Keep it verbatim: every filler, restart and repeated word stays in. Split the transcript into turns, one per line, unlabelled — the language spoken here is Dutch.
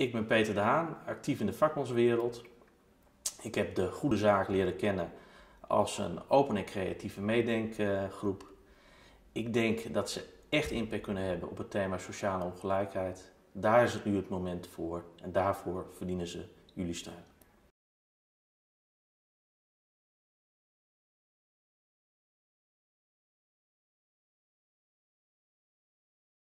Ik ben Peter de Haan, actief in de vakbondswereld. Ik heb de Goede Zaak leren kennen als een open en creatieve meedenkgroep. Ik denk dat ze echt impact kunnen hebben op het thema sociale ongelijkheid. Daar is het nu het moment voor en daarvoor verdienen ze jullie steun.